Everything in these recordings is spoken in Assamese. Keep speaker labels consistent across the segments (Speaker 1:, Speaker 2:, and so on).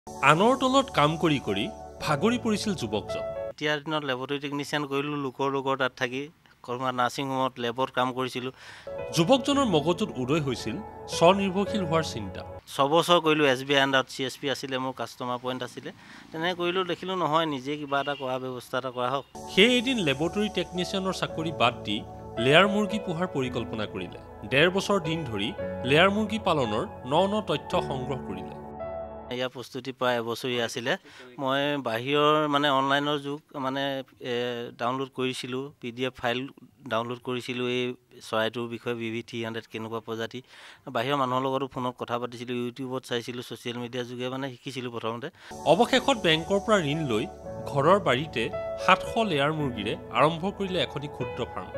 Speaker 1: আনৰ তলত কাম কৰি কৰি ভাগৰি পৰিছিল যুৱকজন।
Speaker 2: এতিয়াৰ দিনত লেবৰেটৰী টেকনিচিয়ান কৰিলোঁ, লোকৰ তাত থাকি কৰবাত নাৰ্ছিং হোমত লেবত কাম কৰিছিলোঁ।
Speaker 1: যুৱকজনৰ মগজুত উদয় হৈছিল স্বনিৰ্ভৰশীল হোৱাৰ চিন্তা।
Speaker 2: 6 বছৰ কৰিলোঁ SBI আণ্ডাৰত, CSP আছিলে মোৰ, কাষ্টমাৰ পইণ্ট আছিলে। তেনেকৈ কৰিলোঁ, দেখিলোঁ নহয়, নিজে কিবা এটা কৰাৰ ব্যৱস্থা এটা কৰা হওক।
Speaker 1: সেই এদিন লেবৰেটৰী টেকনিচিয়ানৰ চাকৰি বাদ দি লেয়াৰ মুৰ্গী পোহাৰ পৰিকল্পনা কৰিলে। 1.5 বছৰ দিন ধৰি লেয়াৰ মুৰ্গী পালনৰ ন তথ্য সংগ্ৰহ কৰিলে।
Speaker 2: ইয়াৰ প্ৰস্তুতি প্ৰায় এবছৰীয়া আছিলে। মই বাহিৰৰ অনলাইনৰ যুগ ডাউনলোড কৰিছিলোঁ, PDF ফাইল ডাউনলোড কৰিছিলোঁ এই চৰাইটোৰ বিষয়ে, BB300 কেনেকুৱা প্ৰজাতি। বাহিৰৰ মানুহৰ লগতো ফোনত কথা পাতিছিলোঁ, ইউটিউবত চাইছিলোঁ, ছ'চিয়েল মিডিয়াৰ যোগে শিকিছিলোঁ প্ৰথমতে।
Speaker 1: অৱশেষত বেংকৰ পৰা ঋণ লৈ ঘৰৰ বাৰীতে 700 লেয়াৰ মুৰ্গীৰে আৰম্ভ কৰিলে এখনি ক্ষুদ্ৰ ফাৰ্ম।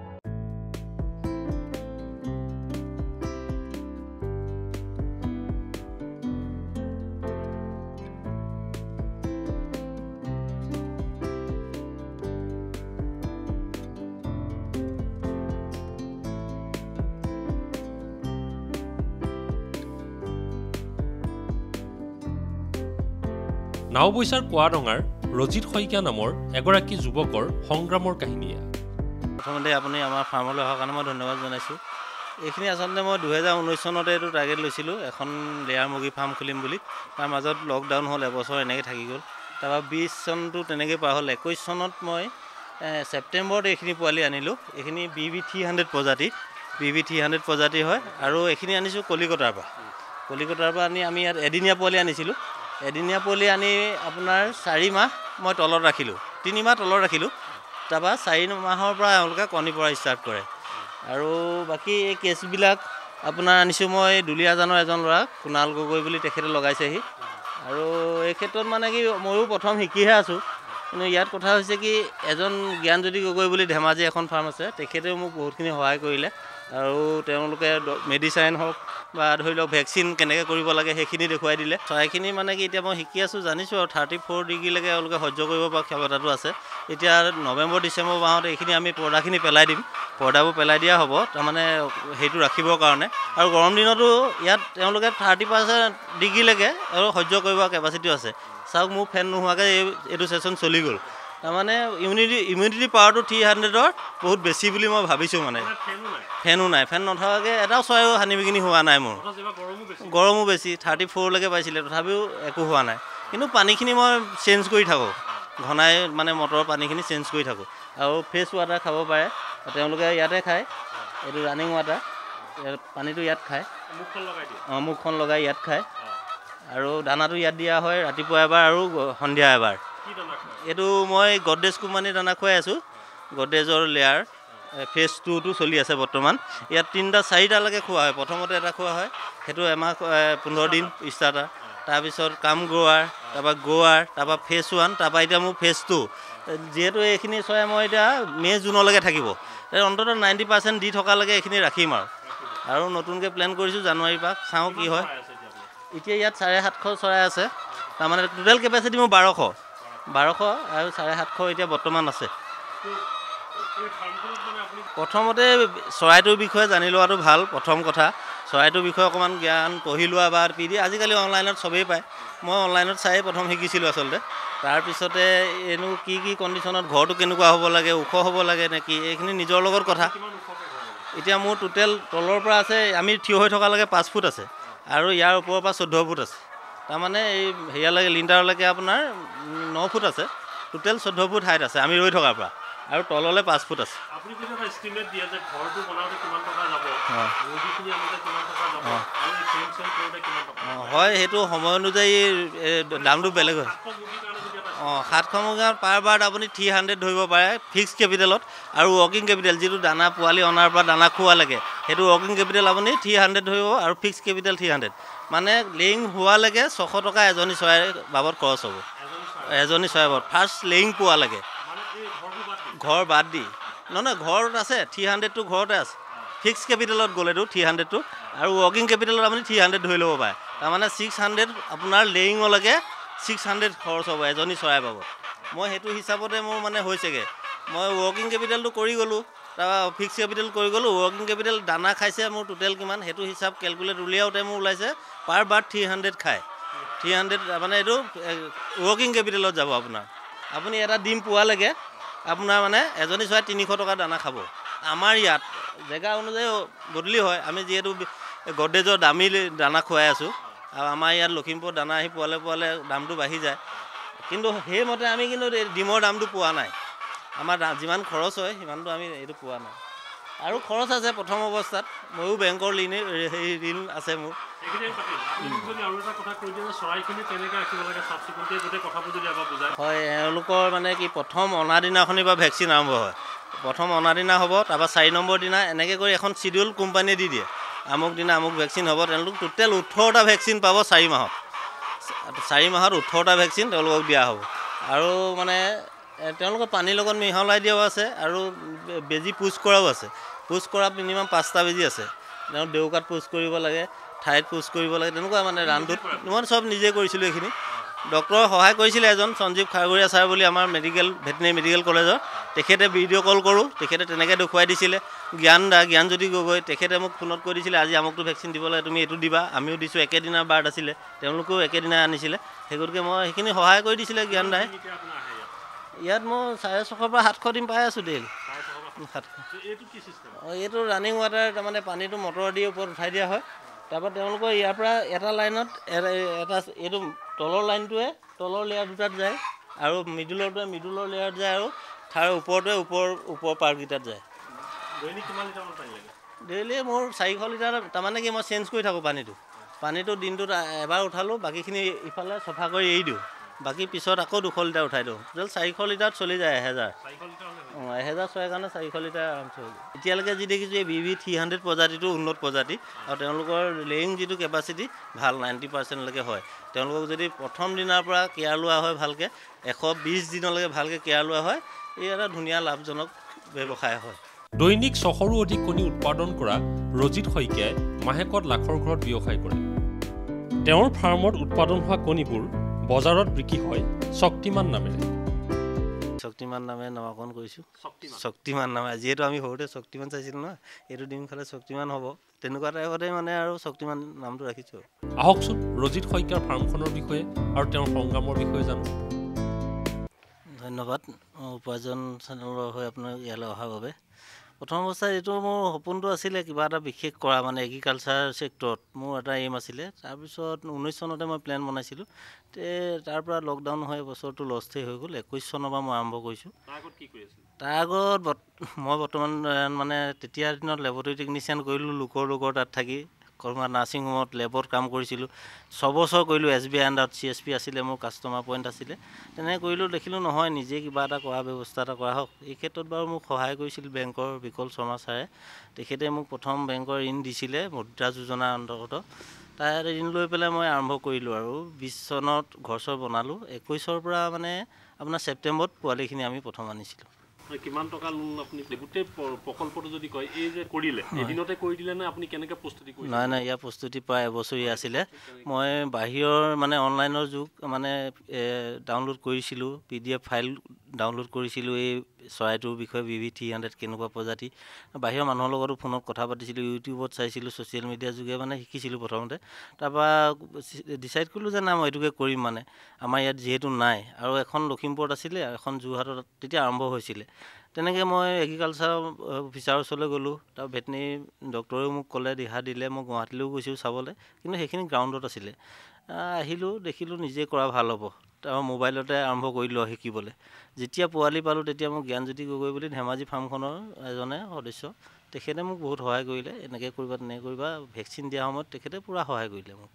Speaker 1: নাওবৈচাৰ কোৱাডঙাৰ ৰজিত শইকীয়া নামৰ এগৰাকী যুৱকৰ সংগ্ৰামৰ কাহিনীয়ে।
Speaker 2: প্ৰথমতে আপুনি আমাৰ ফাৰ্মলৈ অহাৰ কাৰণে মই ধন্যবাদ জনাইছোঁ। এইখিনি আচলতে মই 2019 চনতে এইটো টাৰ্গেট লৈছিলোঁ, এখন লেয়াৰ মুৰ্গী ফাৰ্ম খুলিম বুলি। তাৰ মাজত লকডাউন হ'ল, এবছৰ এনেকৈ থাকি গ'ল। তাৰপৰা 20 চনটো তেনেকৈ পাৰ হ'ল। 21 চনত মই ছেপ্টেম্বৰত এইখিনি পোৱালি আনিলোঁ। এইখিনি BB300 প্ৰজাতি হয়, আৰু এইখিনি আনিছোঁ কলিকতাৰ পৰা আনি আমি ইয়াত এদিনীয়া পোৱালি আনিছিলোঁ। এদিনীয়া পোৱালি আনি আপোনাৰ 4 মাহ মই তলত ৰাখিলোঁ, 3 মাহ তলত ৰাখিলোঁ। তাৰপৰা 4 মাহৰ পৰা এওঁলোকে কণী পৰা ষ্টাৰ্ট কৰে। আৰু বাকী এই কেছবিলাক আপোনাৰ আনিছোঁ মই দুলীয়াজানৰ এজন ল'ৰা, কুণাল গগৈ বুলি, তেখেতে লগাইছেহি। আৰু এই ক্ষেত্ৰত কি ময়ো প্ৰথম শিকিহে আছোঁ। কিন্তু ইয়াত কথা হৈছে কি, এজন জ্ঞানজ্যোতি গগৈ বুলি ধেমাজি এখন ফাৰ্ম আছে, তেখেতেও মোক বহুতখিনি সহায় কৰিলে। আৰু তেওঁলোকে মেডিচাইন হওক বা ধৰি লওক ভেকচিন কেনেকৈ কৰিব লাগে সেইখিনি দেখুৱাই দিলে। চৰাইখিনি কি এতিয়া মই শিকি আছোঁ, জানিছোঁ আৰু 34 ডিগ্ৰীলৈকে এওঁলোকে সহ্য কৰিব পৰা ক্ষমতাটো আছে। এতিয়া নৱেম্বৰ ডিচেম্বৰ মাহত এইখিনি আমি পৰ্দাখিনি পেলাই দিম, পৰ্দাবোৰ পেলাই দিয়া হ'ব, সেইটো ৰাখিবৰ কাৰণে। আৰু গৰম দিনতো ইয়াত তেওঁলোকে 30% ডিগ্ৰীলৈকে সহ্য কৰিব কেপাচিটিও আছে। চাওক, মোৰ ফেন নোহোৱাকৈ এইটো ছেশ্যন চলি গ'ল। ইমিউনিটি পাৱাৰটো 300ৰ বহুত বেছি বুলি মই ভাবিছোঁ। ফেনো নাই, ফেন নথকাকৈ এটাও চৰাইও হানি বিঘিনি হোৱা নাই মোৰ। গৰমো বেছি, 34লৈকে পাইছিলে, তথাপিও একো হোৱা নাই। কিন্তু পানীখিনি মই চেঞ্জ কৰি থাকোঁ, ঘনাই মটৰৰ পানীখিনি চেঞ্জ কৰি থাকোঁ। আৰু ফ্ৰেছ ৱাটাৰ খাব পাৰে, তেওঁলোকে ইয়াতে খায়। এইটো ৰানিং ৱাটাৰ, পানীটো ইয়াত খায়, মুখখন লগাই ইয়াত খায়। আৰু দানাটো ইয়াত দিয়া হয়, ৰাতিপুৱা এবাৰ আৰু সন্ধিয়া এবাৰ। এইটো মই গডৰেজ কোম্পানীৰ দানা খুৱাই আছোঁ। গডৰেজৰ লেয়াৰ ফেজ 2টো চলি আছে বৰ্তমান। ইয়াত 3-4টালৈকে খোৱা হয়। প্ৰথমতে এটা খোৱা হয়, সেইটো এমাহ 15 দিন ষ্টাৰ্টাৰ। তাৰপিছত কাম গ্ৰোৱাৰ, তাৰপৰা গোৱাৰ, তাৰপৰা ফেজ 1, তাৰপৰা এতিয়া মোৰ ফেজ 2। যিহেতু এইখিনি চৰাই মই এতিয়া মে' জুনলৈকে থাকিব, অন্ততঃ 90% দি থকালৈকে এইখিনি ৰাখিম। আৰু নতুনকৈ প্লেন কৰিছোঁ জানুৱাৰীৰ পৰা, চাওঁ কি হয়। এতিয়া ইয়াত 750 চৰাই আছে। টোটেল কেপাচিটি মোৰ 1200 আৰু 750 এতিয়া বৰ্তমান আছে। প্ৰথমতে চৰাইটোৰ বিষয়ে জানি লোৱাটো ভাল। প্ৰথম কথা, চৰাইটোৰ বিষয়ে অকণমান জ্ঞান পঢ়ি লোৱা বা আজিকালি অনলাইনত চবেই পায়। মই অনলাইনত চাই প্ৰথম শিকিছিলোঁ আচলতে। তাৰপিছতে কি কণ্ডিশ্যনত ঘৰটো কেনেকুৱা হ'ব লাগে, ওখ হ'ব লাগে নে কি, এইখিনি নিজৰ লগত কথা। এতিয়া মোৰ টোটেল তলৰ পৰা আছে, আমি থিয় হৈ থকালৈকে 5 ফুট আছে, আৰু ইয়াৰ ওপৰৰ পৰা 14 ফুট আছে। এই হেৰিয়ালৈকে লিণ্টাৰলৈকে আপোনাৰ 9 ফুট আছে। টোটেল 14 ফুট হাইট আছে আমি ৰৈ থকাৰ পৰা, আৰু তললৈ 5 ফুট আছে। হয়, সেইটো সময় অনুযায়ী দামটো বেলেগ হয়। 700 মুৰ্গী পাৰ বাৰত আপুনি 300 ধৰিব পাৰে ফিক্স কেপিটেলত। আৰু ৱৰ্কিং কেপিটেল, যিটো দানা পোৱালি অনাৰ পৰা দানা খোৱালৈকে, সেইটো ৱৰ্কিং কেপিটেল আপুনি 300 ধৰিব, আৰু ফিক্স কেপিটেল 300। লেয়িং হোৱালৈকে 600 টকা এজনী চৰাই বাবদ খৰচ হ'ব। এজনী চৰাই বাবদ ফাৰ্ষ্ট লেয়িং পোৱালৈকে, ঘৰ বাদ দি। নহয়, ঘৰত আছে 300টো ঘৰতে আছে। ফিক্স কেপিটেলত গ'লেতো 300টো, আৰু ৱৰ্কিং কেপিটেলত আপুনি 300 ধৰি ল'ব পাৰে। 600 আপোনাৰ লেয়িঙলৈকে 600 খৰচ হ'ব এজনী চৰাই বাবদ। মই সেইটো হিচাপতে মোৰ হৈছেগৈ। মই ৱৰ্কিং কেপিটেলটো কৰি গ'লোঁ, তাৰপৰা ফিক্স কেপিটেল কৰি গ'লোঁ। ৱৰ্কিং কেপিটেল দানা খাইছে মোৰ টোটেল কিমান, সেইটো হিচাপ কেলকুলেট উলিয়াওঁতে মোৰ ওলাইছে পাৰ বাৰ্ড 300 খায়। 300 মানে এইটো ৱৰ্কিং কেপিটেলত যাব আপোনাৰ আপুনি এটা ডিম পোৱালৈকে আপোনাৰ মানে এজনী চৰাই 300 টকা দানা খাব আমাৰ ইয়াত জেগা অনুযায়ী বদলি হয় আমি যিহেতু গডৰেজৰ দামী দানা খুৱাই আছোঁ আৰু আমাৰ ইয়াত লখিমপুৰ দানা আহি পোৱালে দামটো বাঢ়ি যায় কিন্তু সেইমতে আমি কিন্তু ডিমৰ দামটো পোৱা নাই আমাৰ যিমান খৰচ হয় সিমানটো আমি এইটো পোৱা নাই আৰু খৰচ আছে প্ৰথম অৱস্থাত ময়ো বেংকৰ ঋণ আছে মোৰ হয় এওঁলোকৰ মানে কি প্ৰথম অনা দিনাখনি বা ভেকচিন আৰম্ভ হয় প্ৰথম অনা দিনা হ'ব তাৰপৰা 4 নম্বৰ দিনা এনেকৈ কৰি এখন চিডিউল কোম্পানীয়ে দি দিয়ে আমুক দিনা আমুক ভেকচিন হ'ব তেওঁলোক টোটেল 18টা ভেকচিন পাব 4 মাহত 4 মাহত 18টা ভেকচিন তেওঁলোকক দিয়া হ'ব আৰু মানে তেওঁলোকৰ পানীৰ লগত মিহলাই দিয়াও আছে আৰু বেজি পুছ কৰাও আছে পুছ কৰা মিনিমাম 5টা বেজি আছে তেওঁ দেউকাত পুছ কৰিব লাগে ঠাইত পুছ কৰিব লাগে তেনেকুৱা মানে ৰানটোত মই সব নিজে কৰিছিলোঁ এইখিনি ডক্টৰৰ সহায় কৰিছিলে এজন সঞ্জীৱ খাৰগৰীয়া ছাৰ বুলি আমাৰ ভেটেনেৰী মেডিকেল কলেজৰ তেখেতে ভিডিঅ' কল কৰোঁ তেখেতে তেনেকৈ দেখুৱাই দিছিলে জ্ঞানজ্যোতি গগৈ তেখেতে মোক ফোনত কৈ দিছিলে আজি আমুকটো ভেকচিন দিব লাগে তুমি এইটো দিবা আমিও দিছোঁ একেদিনাৰ বাৰ্ড আছিলে তেওঁলোকেও একেদিনাই আনিছিলে সেই গতিকে মই সেইখিনি সহায় কৰি দিছিলে জ্ঞান দাই ইয়াত মই 650 পৰা 700 ডিম পাই আছোঁ ডেইলি এইটো ৰানিং ৱাটাৰ তাৰমানে পানীটো মটৰ দি ওপৰত উঠাই দিয়া হয় তাৰপৰা তেওঁলোকৰ ইয়াৰ পৰা এটা লাইনত এটা এইটো তলৰ লাইনটোৱে তলৰ লেয়াৰ দুটাত যায় আৰু মিডুলৰটোৱে মিডুলৰ লেয়াৰত যায় আৰু তাৰ ওপৰটোৱে ওপৰ পাৰ্ককেইটাত যায় ডেইলি মোৰ 400 লিটাৰ তাৰমানে কি মই চেঞ্জ কৰি থাকোঁ পানীটো দিনটোত এবাৰ উঠালোঁ বাকীখিনি ইফালে চফা কৰি এৰি দিওঁ বাকী পিছত আকৌ 200 লিটাৰ উঠাই দিওঁ টোটেল 400 লিটাৰত চলি যায় 1000 চৰাইৰ কাৰণে 400 লিটাৰ আৰামছে হৈ যায় এতিয়ালৈকে যি দেখিছোঁ এই BB 300 প্ৰজাতিটো উন্নত প্ৰজাতি আৰু তেওঁলোকৰ লেয়িং যিটো কেপাচিটি ভাল 90%লৈকে হয় তেওঁলোকক যদি প্ৰথম দিনাৰ পৰা কেয়াৰ লোৱা হয় ভালকৈ 120 দিনলৈকে ভালকৈ কেয়াৰ লোৱা হয় এই এটা ধুনীয়া লাভজনক ব্যৱসায় হয়
Speaker 1: দৈনিক 600ৰো অধিক কণী উৎপাদন কৰা ৰজিত শইকীয়াই মাহেকত লাখৰ ঘৰত ব্যৱসায় কৰে তেওঁৰ ফাৰ্মত উৎপাদন হোৱা কণীবোৰ বজাৰত বিক্ৰী হয় শক্তিমান নামেৰে
Speaker 2: নামাকৰণ কৰিছোঁ শক্তিমান নামে যিহেতু আমি সৰুতে শক্তিমান চাইছিলোঁ নহয় এইটো ডিম খালে শক্তিমান হ'ব তেনেকুৱা টাইপতে মানে আৰু শক্তিমান নামটো ৰাখিছোঁ
Speaker 1: আহকচোন ৰজিত শইকীয়াৰ ফাৰ্মখনৰ বিষয়ে আৰু তেওঁৰ সংগ্ৰামৰ বিষয়ে জানো
Speaker 2: ধন্যবাদ উপাৰ্জন চেনেলৰ হৈ আপোনাৰ ইয়ালৈ অহাৰ বাবে প্ৰথম অৱস্থাত এইটো মোৰ সপোনটো আছিলে কিবা এটা বিশেষ কৰা মানে এগ্ৰিকালচাৰ ছেক্টৰত মোৰ এটা এইম আছিলে তাৰপিছত 19 চনতে মই প্লেন বনাইছিলোঁ তাৰ পৰা লকডাউন হৈ বছৰটো লষ্টে হৈ গ'ল 21 চনৰ পৰা মই আৰম্ভ কৰিছোঁ তাৰ আগত মই বৰ্তমান মানে তেতিয়াৰ দিনত লেবৰেটৰী টেকনিচিয়ান কৰিলোঁ লোকৰ তাত থাকি কৰ্মা নাৰ্ছিং হোমত লেবত কাম কৰিছিলোঁ 6 বছৰ কৰিলোঁ SBI আণ্ডাৰত CSP আছিলে মোৰ কাষ্টমাৰ পইণ্ট আছিলে তেনেকৈ কৰিলোঁ দেখিলোঁ নহয় নিজে কিবা এটা কৰা ব্যৱস্থা এটা কৰা হওক এই ক্ষেত্ৰত বাৰু মোক সহায় কৰিছিল বেংকৰ বিকল শৰ্মা ছাৰে তেখেতে মোক প্ৰথম বেংকৰ ঋণ দিছিলে মুদ্ৰা যোজনাৰ অন্তৰ্গত তাৰ ঋণ লৈ পেলাই মই আৰম্ভ কৰিলোঁ আৰু 20 চনত ঘৰ বনালোঁ 21ৰ পৰা মানে আপোনাৰ ছেপ্টেম্বৰত পোৱালিখিনি আমি প্ৰথম আনিছিলোঁ
Speaker 1: কিমান টকা লোন আপুনি গোটেই প্ৰকল্পটো যদি কয় এই যে কৰিলে এদিনতে কৰি দিলে নে আপুনি কেনেকৈ প্ৰস্তুতি কৰিলে
Speaker 2: নাই ইয়াৰ প্ৰস্তুতি প্ৰায় এবছৰীয়া আছিলে মই বাহিৰৰ মানে অনলাইনৰ যুগ মানে ডাউনলোড কৰিছিলোঁ PDF ফাইল ডাউনলোড কৰিছিলোঁ এই চৰাইটোৰ বিষয়ে BB 300 কেনেকুৱা প্ৰজাতি বাহিৰৰ মানুহৰ লগতো ফোনত কথা পাতিছিলোঁ ইউটিউবত চাইছিলোঁ ছ'চিয়েল মিডিয়াৰ যোগে মানে শিকিছিলোঁ প্ৰথমতে তাৰপৰা ডিচাইড কৰিলোঁ যে না মই এইটোকে কৰিম মানে আমাৰ ইয়াত যিহেতু নাই আৰু এখন লখিমপুৰত আছিলে এখন যোৰহাটত তেতিয়া আৰম্ভ হৈছিলে তেনেকৈ মই এগ্ৰিকালচাৰ অফিচাৰৰ ওচৰলৈ গ'লোঁ তাৰ ভেটেনেৰী ডক্টৰেও মোক ক'লে দিহা দিলে মই গুৱাহাটীলৈও গৈছোঁ চাবলৈ কিন্তু সেইখিনি গ্ৰাউণ্ডত আছিলে আহিলোঁ দেখিলোঁ নিজে কৰা ভাল হ'ব তাৰ মোবাইলতে আৰম্ভ কৰিলোঁ শিকিবলৈ যেতিয়া পোৱালি পালোঁ তেতিয়া মোক জ্ঞানজ্যোতি গগৈ বুলি ধেমাজি ফাৰ্মখনৰ এজনে সদস্য তেখেতে মোক বহুত সহায় কৰিলে এনেকৈ কৰিবা তেনেকৈ কৰিবা ভেকচিন দিয়া সময়ত তেখেতে পূৰা সহায় কৰিলে মোক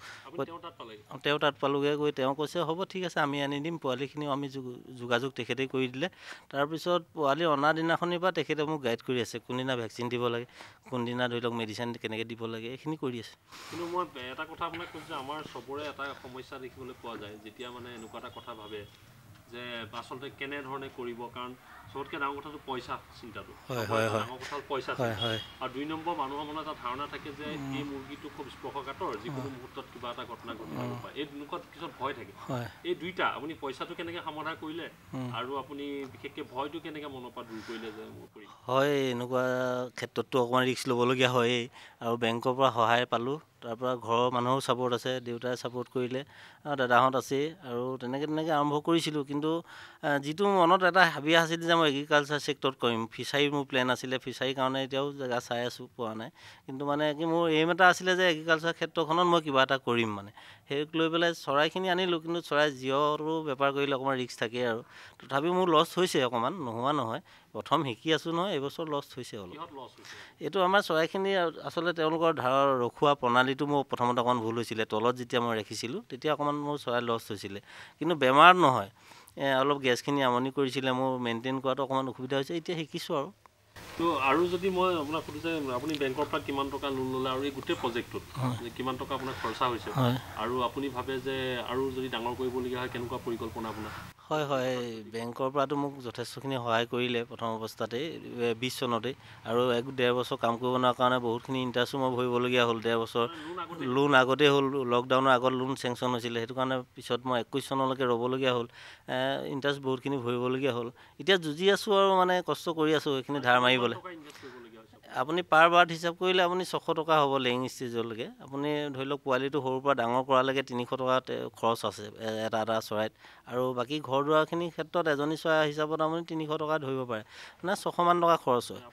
Speaker 2: তেওঁ তাত পালোঁগৈ গৈ তেওঁ কৈছে হ'ব ঠিক আছে আমি আনি দিম পোৱালিখিনিও আমি যোগাযোগ তেখেতেই কৰি দিলে তাৰপিছত পোৱালি অনা দিনাখনিৰ পৰা তেখেতে মোক গাইড কৰি আছে কোনদিনা ভেকচিন দিব লাগে কোনদিনা ধৰি লওক মেডিচিন কেনেকৈ দিব লাগে এইখিনি কৰি আছে
Speaker 1: কিন্তু মই এটা কথা আপোনাক কৈছোঁ যে আমাৰ চবৰে এটা সমস্যা দেখিবলৈ পোৱা যায় যেতিয়া মানে এনেকুৱা এটা কথা ভাবে যে আচলতে কেনেধৰণে কৰিব কাৰণ সবতকৈ ডাঙৰ কথাটো পইচা চিন্তাটো
Speaker 2: হয় হয় হয়
Speaker 1: ডাঙৰ কথা পইচা
Speaker 2: হয় হয়
Speaker 1: আৰু 2 নম্বৰ মানুহৰ মনত এটা ধাৰণা থাকে যে এই মুৰ্গীটো খুব স্পৰ্শকাতৰ যিকোনো মুহূৰ্তত কিবা এটা ঘটনা ঘটি যাব পাৰে এই দুনুকত কিছুমান ভয় থাকে এই দুইটা আপুনি পইচাটো কেনেকৈ সমাধান কৰিলে আৰু আপুনি বিশেষকৈ ভয়টো কেনেকৈ মনৰ পৰা দূৰ কৰিলে যে মোৰ কৰি
Speaker 2: হয় এনেকুৱা ক্ষেত্ৰততো অকণমান ৰিস্ক ল'বলগীয়া হয়েই আৰু বেংকৰ পৰা সহায় পালোঁ তাৰ পৰা ঘৰৰ মানুহৰো ছাপোৰ্ট আছে দেউতাই ছাপোৰ্ট কৰিলে আৰু দাদাহঁত আছেই আৰু তেনেকৈ আৰম্ভ কৰিছিলোঁ কিন্তু যিটো মনত এটা হাবি আছিল যে মই এগ্ৰিকালচাৰ ছেক্টৰত কৰিম ফিছাৰী মোৰ প্লেন আছিলে ফিছাৰীৰ কাৰণে এতিয়াও জেগা চাই আছোঁ পোৱা নাই কিন্তু মানে কি মোৰ এইম এটা আছিলে যে এগ্ৰিকালচাৰ ক্ষেত্ৰখনত মই কিবা এটা কৰিম মানে সেইক লৈ পেলাই চৰাইখিনি আনিলোঁ কিন্তু চৰাই জীয়ৰো বেপাৰ কৰিলে অকণমান ৰিস্ক থাকেই আৰু তথাপিও মোৰ লছ হৈছে অকণমান নোহোৱা নহয় প্ৰথম শিকি আছোঁ নহয় এইবছৰ লছ হৈছে অলপ এইটো আমাৰ চৰাইখিনি আচলতে তেওঁলোকৰ ৰখোৱা প্ৰণালীটো মোৰ প্ৰথমতে অকণমান ভুল হৈছিলে তলত যেতিয়া মই ৰাখিছিলোঁ তেতিয়া অকণমান মোৰ চৰাই লছ হৈছিলে কিন্তু বেমাৰ নহয় অলপ গেছখিনি আমনি কৰিছিলে মোৰ মেইনটেইন কৰাটো অকণমান অসুবিধা হৈছে এতিয়া শিকিছোঁ আৰু
Speaker 1: তো আৰু যদি মই আপোনাক সুধোঁ যে আপুনি বেংকৰ পৰা কিমান টকা লোন ল'লে আৰু এই গোটেই প্ৰজেক্টটোত কিমান টকা আপোনাৰ খৰচা হৈছে আৰু আপুনি ভাবে যে আৰু যদি ডাঙৰ কৰিবলগীয়া হয় কেনেকুৱা পৰিকল্পনা আপোনাৰ
Speaker 2: হয় হয় বেংকৰ পৰাতো মোক যথেষ্টখিনি সহায় কৰিলে প্ৰথম অৱস্থাতেই 20 চনতেই আৰু 1-1.5 বছৰ কাম কৰিব নোৱাৰা কাৰণে বহুতখিনি ইণ্টাৰেষ্টো মই ভৰিবলগীয়া হ'ল 1.5 বছৰ লোন আগতেই হ'ল লকডাউনৰ আগত লোন চেংচন হৈছিলে সেইটো কাৰণে পিছত মই 21 চনলৈকে ৰ'বলগীয়া হ'ল ইণ্টাৰেষ্ট বহুতখিনি ভৰিবলগীয়া হ'ল এতিয়া যুঁজি আছোঁ আৰু মানে কষ্ট কৰি আছোঁ সেইখিনি ধাৰ মাৰিবলৈ আপুনি পাৰ বাৰ্থ হিচাপ কৰিলে আপুনি 600 টকা হ'ব লেইং ষ্টেজলৈকে আপুনি ধৰি লওক পোৱালিটো সৰুৰ পৰা ডাঙৰ কৰালৈকে 300 টকা খৰচ আছে এটা চৰাইত আৰু বাকী ঘৰ দুৱাৰখিনিৰ ক্ষেত্ৰত এজনী চৰাই হিচাপত আপুনি 300 টকা ধৰিব পাৰে মানে 600 মান টকা খৰচ হয়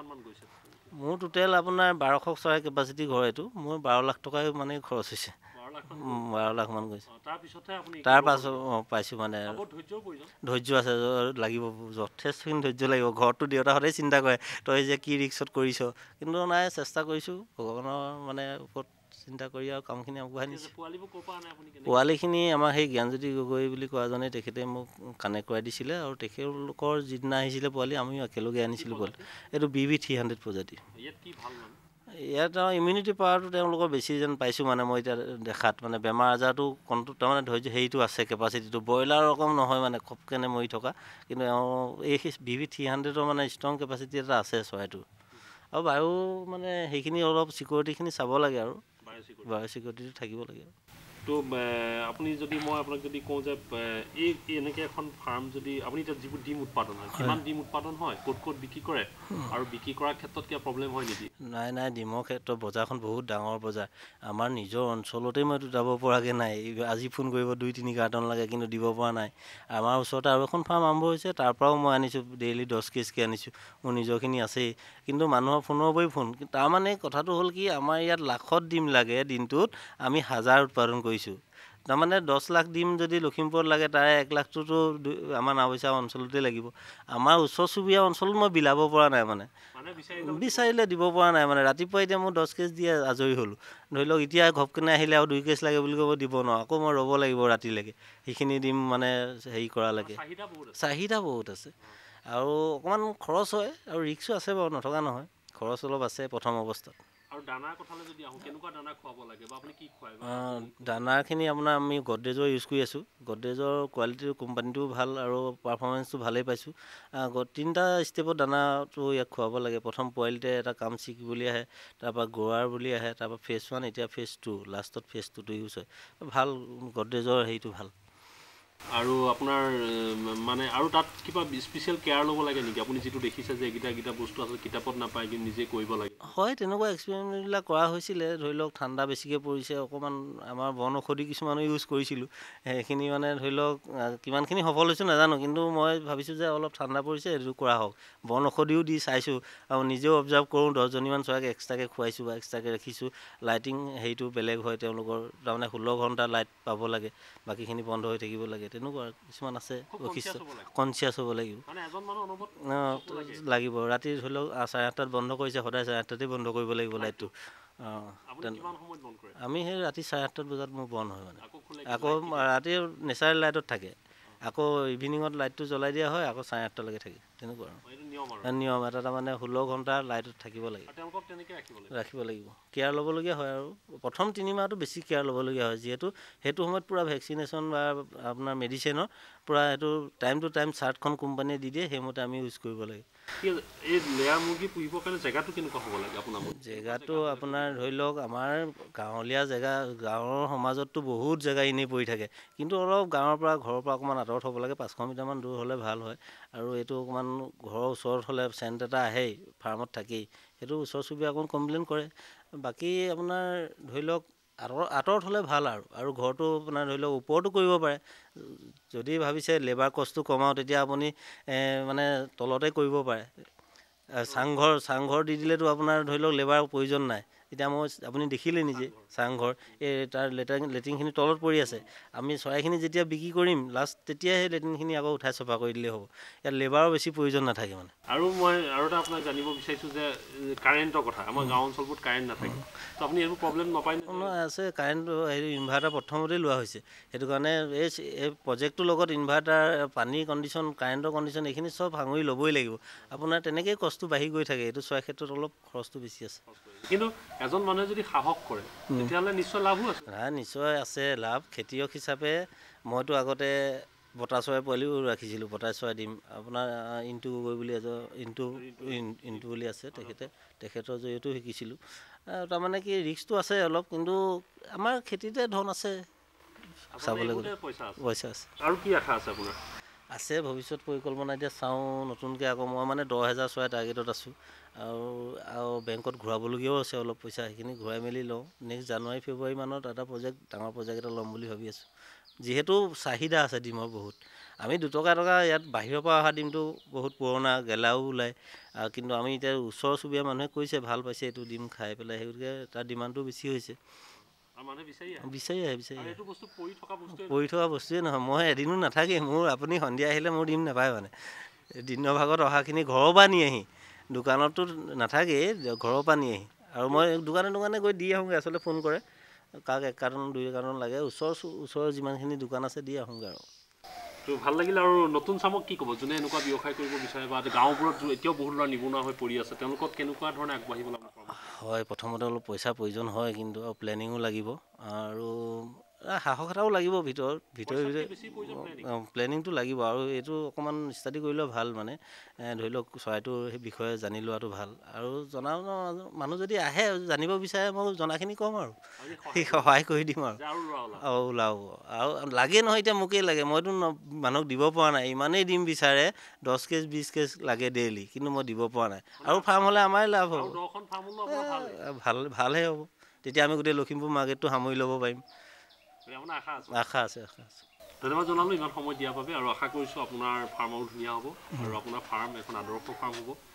Speaker 2: মোৰ টোটেল আপোনাৰ 1200 চৰাই কেপাচিটি ঘৰ এইটো মোৰ 12 লাখ টকাই মানে খৰচ হৈছে 12 লাখ মান গৈছে তাৰ পাছত পাইছোঁ মানে ধৈৰ্য আছে লাগিব যথেষ্টখিনি ধৈৰ্য লাগিব ঘৰটো দেউতাহঁতেই চিন্তা কৰে তই যে কি ৰিক্সত কৰিছ কিন্তু নাই চেষ্টা কৰিছোঁ ভগৱানৰ মানে ওপৰত চিন্তা কৰি আৰু কামখিনি আগবঢ়াই নিছোঁ পোৱালিখিনি আমাৰ সেই জ্ঞানজ্যোতি গগৈ বুলি কোৱাজনে তেখেতে মোক কানেক্ট কৰাই দিছিলে আৰু তেখেতলোকৰ যিদিনা আহিছিলে পোৱালি আমিও একেলগে আনিছিলোঁ পোৱালি এইটো BB 300 প্ৰজাতি ইয়াত ইমিউনিটি পাৱাৰটো তেওঁলোকৰ বেছি যেন পাইছোঁ মানে মই এতিয়া দেখাত মানে বেমাৰ আজাৰটো কণ্ট্ৰল তাৰমানে ধৈৰ্য হেৰিটো আছে কেপাচিটিটো ব্ৰইলাৰ ৰকম নহয় মানে খপকেনে মৰি থকা কিন্তু এই BB 300ৰ মানে ষ্ট্ৰং কেপাচিটি এটা আছে চৰাইটোৰ আৰু বায়ু মানে সেইখিনি অলপ চিকিউৰিটিখিনি চাব লাগে আৰু বায়ু চিকিউৰিটিটো থাকিব লাগে
Speaker 1: তো আপুনি যদি মই আপোনাক যদি কওঁ যে এই এনেকৈ এখন ফাৰ্ম যদি আপুনি এতিয়া যিবোৰ ডিম উৎপাদন হয় কিমান ডিম উৎপাদন হয় ক'ত বিক্ৰী কৰে আৰু বিক্ৰী কৰাৰ ক্ষেত্ৰত কিবা প্ৰব্লেম হয় নেকি
Speaker 2: নাই ডিমৰ ক্ষেত্ৰত বজাৰখন বহুত ডাঙৰ বজাৰ আমাৰ নিজৰ অঞ্চলতেই মইতো যাব পৰাকৈ নাই আজি ফোন কৰিব 2-3 কাৰ্টন লাগে কিন্তু দিব পৰা নাই আমাৰ ওচৰতে আৰু এখন ফাৰ্ম আৰম্ভ হৈছে তাৰ পৰাও মই আনিছোঁ ডেইলি 10 কেজিকৈ আনিছোঁ মোৰ নিজৰখিনি আছেই কিন্তু মানুহৰ ফোনৰ পৰাই ফোন তাৰমানে কথাটো হ'ল কি আমাৰ ইয়াত লাখত ডিম লাগে দিনটোত আমি 1000 উৎপাদন কৰিছোঁ তাৰমানে 10 লাখ ডিম যদি লখিমপুৰত লাগে তাৰে 1 লাখটোতো আমাৰ নাওবৈচা অঞ্চলতে লাগিব আমাৰ ওচৰ চুবুৰীয়া অঞ্চলত মই বিলাব পৰা নাই মানে বিচাৰিলে দিব পৰা নাই মানে ৰাতিপুৱা এতিয়া মই 10 কেজি দিয়ে আজৰি হ'লোঁ ধৰি লওক এতিয়া ঘপকেনে আহিলে আৰু 2 কেজি লাগে বুলি ক'ব দিব নোৱাৰোঁ আকৌ মই ৰ'ব লাগিব ৰাতিলৈকে সেইখিনি ডিম মানে হেৰি কৰালৈকে চাহিদা বহুত আছে আৰু অকণমান খৰচ হয় আৰু ৰিক্সো আছে বাৰু নথকা নহয় খৰচ অলপ আছে প্ৰথম অৱস্থাত দানাখিনি আপোনাৰ আমি গডৰেজৰ ইউজ কৰি আছোঁ গডৰেজৰ কোৱালিটিটো কোম্পানীটোও ভাল আৰু পাৰফৰ্মেঞ্চটো ভালেই পাইছোঁ 3টা ষ্টেপত দানাটো ইয়াক খুৱাব লাগে প্ৰথম পোৱালিতে এটা কাম বুলি আহে তাৰপৰা গোৱাৰ বুলি আহে তাৰপৰা ফেজ 1 এতিয়া ফেজ 2 লাষ্টত ফেজ 2টো ইউজ হয় ভাল গডৰেজৰ হেৰিটো ভাল
Speaker 1: আৰু আপোনাৰ মানে আৰু তাত কিবা স্পেচিয়েল কেয়াৰ ল'ব লাগে নেকি আপুনি যিটো দেখিছে যে এইকেইটা বস্তু আছে কিতাপত নাপায় কিন্তু নিজে কৰিব লাগে
Speaker 2: হয় তেনেকুৱা এক্সপেৰিমেণ্টবিলাক কৰা হৈছিলে ধৰি লওক ঠাণ্ডা বেছিকৈ পৰিছে অকণমান আমাৰ বন ঔষধি কিছুমানো ইউজ কৰিছিলোঁ সেইখিনি মানে ধৰি লওক কিমানখিনি সফল হৈছোঁ নাজানো কিন্তু মই ভাবিছোঁ যে অলপ ঠাণ্ডা পৰিছে এইটো কৰা হওক বন ঔষধিও দি চাইছোঁ আৰু নিজেও অবজাৰ্ভ কৰোঁ 10জনীমান চৰাইক এক্সট্ৰাকৈ খুৱাইছোঁ বা এক্সট্ৰাকৈ ৰাখিছোঁ লাইটিং হেৰিটো বেলেগ হয় তেওঁলোকৰ তাৰমানে 16 ঘণ্টা লাইট পাব লাগে বাকীখিনি বন্ধ হৈ থাকিব লাগে তেনেকুৱা কিছুমান আছে কনচিয়াছ হ'ব লাগিব লাগিব ৰাতি ধৰি লওক 8:30 বন্ধ কৰিছে সদায় 8:30 বন্ধ কৰিব লাগিব লাইটটো আমি সেই ৰাতি 8:30 বজাত মোৰ বন্ধ হয় মানে আকৌ ৰাতি নেচাৰেল লাইটত থাকে আকৌ ইভিনিঙত লাইটটো জ্বলাই দিয়া হয় আকৌ 8:30লৈকে থাকে তেনেকুৱা আৰু নিয়ম এটা তাৰমানে 16 ঘণ্টা লাইটত থাকিব লাগে ৰাখিব লাগিব কেয়াৰ ল'বলগীয়া হয় আৰু প্ৰথম 3 মাহটো বেছি কেয়াৰ ল'বলগীয়া হয় যিহেতু সেইটো সময়ত পূৰা ভেকচিনেশ্যন বা আপোনাৰ মেডিচিনৰ পূৰা সেইটো টাইম টু টাইম চাৰ্টখন কোম্পানীয়ে দি দিয়ে সেইমতে আমি ইউজ কৰিব লাগে
Speaker 1: এই লেয়াৰ মুৰ্গী পুহিবৰ কাৰণে জেগাটো কেনেকুৱা হ'ব লাগে আপোনাৰ
Speaker 2: জেগাটো আপোনাৰ ধৰি লওক আমাৰ গাঁৱলীয়া জেগা গাঁৱৰ সমাজততো বহুত জেগা এনেই পৰি থাকে কিন্তু অলপ গাঁৱৰ পৰা ঘৰৰ পৰা অকণমান আঁতৰত হ'ব লাগে 500 মিটাৰমান দূৰ হ'লে ভাল হয় আৰু এইটো অকণমান ঘৰৰ ওচৰত হ'লে চেণ্ট এটা আহেই ফাৰ্মত থাকেই সেইটো ওচৰ চুবুৰীয়া অকণ কমপ্লেইন কৰে বাকী আপোনাৰ ধৰি লওক আঁতৰত হ'লে ভাল আৰু ঘৰটো আপোনাৰ ধৰি লওক ওপৰতো কৰিব পাৰে যদি ভাবিছে লেবাৰ কষ্টটো কমাওঁ তেতিয়া আপুনি মানে তলতে কৰিব পাৰে চাংঘৰ দি দিলেতো আপোনাৰ ধৰি লওক লেবাৰৰ প্ৰয়োজন নাই এতিয়া আপুনি দেখিলে নিজে চাংঘৰ এই তাৰ লেট্ৰিনখিনি তলত পৰি আছে আমি চৰাইখিনি যেতিয়া বিক্ৰী কৰিম লাষ্ট তেতিয়াই সেই লেট্ৰিনখিনি আকৌ উঠাই চফা কৰি দিলেই হ'ব ইয়াত লেবাৰৰ বেছি প্ৰয়োজন নাথাকে মানে
Speaker 1: আৰু মই আৰু এটা আপোনাক জানিব বিচাৰিছোঁ যে কাৰেণ্টৰ কথা আমাৰ গাঁও অঞ্চলবোৰত কাৰেণ্ট নাথাকে তো আপুনি এইবোৰ প্ৰব্লেম নাপায়
Speaker 2: আছে কাৰেণ্টটো হেৰি ইনভাৰ্টাৰ প্ৰথমতেই লোৱা হৈছে সেইটো কাৰণে এই প্ৰজেক্টটোৰ লগত ইনভাৰ্টাৰ পানীৰ কণ্ডিশ্যন কাৰেণ্টৰ কণ্ডিশ্যন এইখিনি চব সাঙুৰি ল'বই লাগিব আপোনাৰ তেনেকেই কষ্টটো বাঢ়ি গৈ থাকে এইটো চোৱাৰ ক্ষেত্ৰত অলপ খৰচটো বেছি আছে
Speaker 1: কিন্তু এজন মানুহে যদি সাহস কৰে তেতিয়াহ'লে নিশ্চয় লাভো আছে
Speaker 2: নিশ্চয় আছে লাভ খেতিয়ক হিচাপে মইতো আগতে বতা চৰাই পোৱালিও ৰাখিছিলোঁ বতা চৰাই দিম আপোনাৰ ইণ্টু গগৈ বুলি এজন ইণ্টু বুলি আছে তেখেতৰ জৰিয়তেও শিকিছিলোঁ তাৰমানে কি ৰিস্কটো আছে অলপ কিন্তু আমাৰ খেতিতে ধন আছে চাবলৈ গ'লে পইচা আছে
Speaker 1: আৰু কি আশা আছে আপোনাৰ
Speaker 2: আছে ভৱিষ্যত পৰিকল্পনা এতিয়া চাওঁ নতুনকৈ আকৌ মই মানে 10,000 চৰাই টাৰ্গেটত আছোঁ আৰু বেংকত ঘূৰাবলগীয়াও আছে অলপ পইচা সেইখিনি ঘূৰাই মেলি লওঁ নেক্সট জানুৱাৰী ফেব্ৰুৱাৰী মানত এটা ডাঙৰ প্ৰজেক্ট এটা ল'ম বুলি ভাবি আছোঁ যিহেতু চাহিদা আছে ডিমৰ বহুত আমি 2 টকা ইয়াত বাহিৰৰ পৰা অহা ডিমটো বহুত পুৰণা গেলাও ওলায় কিন্তু আমি এতিয়া ওচৰ চুবুৰীয়া মানুহে কৈছে ভাল পাইছে এইটো ডিম খাই পেলাই সেই গতিকে তাৰ ডিমাণ্ডটো বেছি হৈছে বিচাৰি আহে পৰি থকা বস্তুৱে নহয় মই এদিনো নাথাকেই মোৰ আপুনি সন্ধিয়া আহিলে মোৰ ডিম নাপায় মানে দিনৰ ভাগত অহাখিনি ঘৰৰ পৰা নি আহি দোকানততো নাথাকেই ঘৰৰ পৰা নি আহি আৰু মই দোকানে গৈ দি আহোঁগৈ আচলতে ফোন কৰে কাক 1 কাৰ্টন 2 কাৰ্টন লাগে ওচৰৰ যিমানখিনি দোকান আছে দি আহোঁগৈ আৰু
Speaker 1: তো ভাল লাগিল আৰু নতুন চামক কি ক'ব যোনে এনেকুৱা ব্যৱসায় কৰিব বিচাৰে বা গাঁওবোৰত এতিয়াও বহুত ল'ৰা নিবনুৱা হৈ পৰি আছে তেওঁলোকক কেনেকুৱা ধৰণে আগবাঢ়িব লাগিব
Speaker 2: হয় প্ৰথমতে অলপ পইচাৰ প্ৰয়োজন হয় কিন্তু প্লেনিঙো লাগিব আৰু সাহস এটাও লাগিব ভিতৰে প্লেনিংটো লাগিব আৰু এইটো অকণমান ষ্টাডি কৰিলেও ভাল মানে ধৰি লওক চৰাইটোৰ সেই বিষয়ে জানি লোৱাটো ভাল আৰু মানুহ যদি আহে জানিব বিচাৰে মই জনাখিনি ক'ম আৰু সহায় কৰি দিম আৰু ওলাব আৰু লাগে নহয় এতিয়া মোকেই লাগে মইতো মানুহক দিব পৰা নাই ইমানেই ডিম বিচাৰে 10 কেজ 20 কেজ লাগে ডেইলি কিন্তু মই দিব পৰা নাই আৰু ফাৰ্ম হ'লে আমাৰে লাভ হ'ব ভালহে হ'ব তেতিয়া আমি গোটেই লখিমপুৰ মাৰ্কেটটো সামৰি ল'ব পাৰিম আশা আছে
Speaker 1: ধন্যবাদ জনালোঁ ইমান সময় দিয়াৰ বাবে আৰু আশা কৰিছোঁ আপোনাৰ ফাৰ্মো ধুনীয়া হ'ব আৰু আপোনাৰ ফাৰ্ম এখন আদৰ্শ ফাৰ্ম হ'ব